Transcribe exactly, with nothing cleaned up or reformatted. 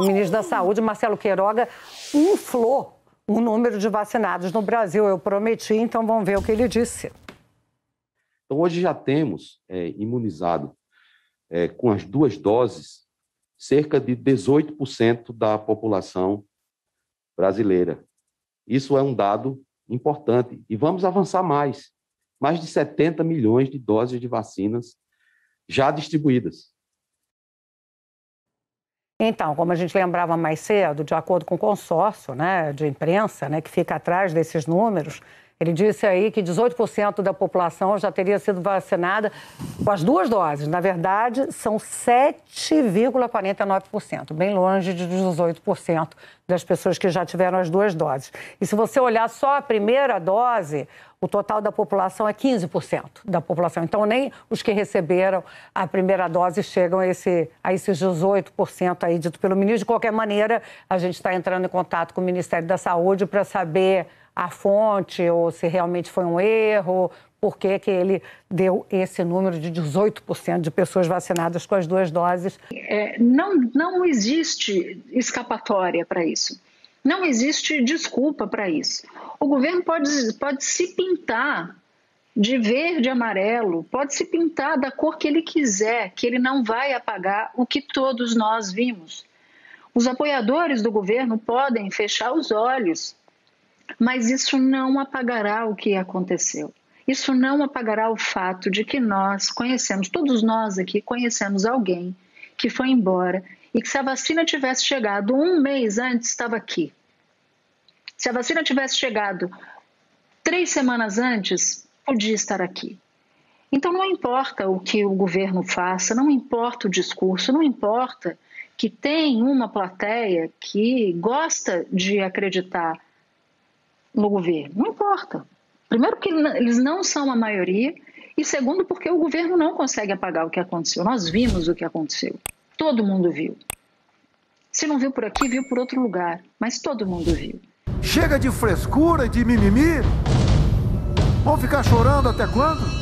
O ministro da Saúde, Marcelo Queiroga, inflou o número de vacinados no Brasil. Eu prometi, então vamos ver o que ele disse. Então, hoje já temos é, imunizado é, com as duas doses cerca de dezoito por cento da população brasileira. Isso é um dado importante e vamos avançar mais. Mais de setenta milhões de doses de vacinas já distribuídas. Então, como a gente lembrava mais cedo, de acordo com o consórcio, né, de imprensa, né, que fica atrás desses números, ele disse aí que dezoito por cento da população já teria sido vacinada com as duas doses. Na verdade, são sete vírgula quarenta e nove por cento, bem longe de dezoito por cento das pessoas que já tiveram as duas doses. E se você olhar só a primeira dose, o total da população é quinze por cento da população. Então, nem os que receberam a primeira dose chegam a, esse, a esses dezoito por cento aí dito pelo ministro. De qualquer maneira, a gente está entrando em contato com o Ministério da Saúde para saber a fonte ou se realmente foi um erro, por que que ele deu esse número de dezoito por cento de pessoas vacinadas com as duas doses. É, não, não existe escapatória para isso. Não existe desculpa para isso. O governo pode, pode se pintar de verde e amarelo, pode se pintar da cor que ele quiser, que ele não vai apagar o que todos nós vimos. Os apoiadores do governo podem fechar os olhos, mas isso não apagará o que aconteceu. Isso não apagará o fato de que nós conhecemos, todos nós aqui conhecemos alguém que foi embora e que se a vacina tivesse chegado um mês antes, estava aqui. Se a vacina tivesse chegado três semanas antes, podia estar aqui. Então não importa o que o governo faça, não importa o discurso, não importa que tem uma plateia que gosta de acreditar no governo, não importa. Primeiro porque eles não são a maioria e segundo porque o governo não consegue apagar o que aconteceu. Nós vimos o que aconteceu, todo mundo viu. Se não viu por aqui, viu por outro lugar, mas todo mundo viu. Chega de frescura e de mimimi? Vão ficar chorando até quando?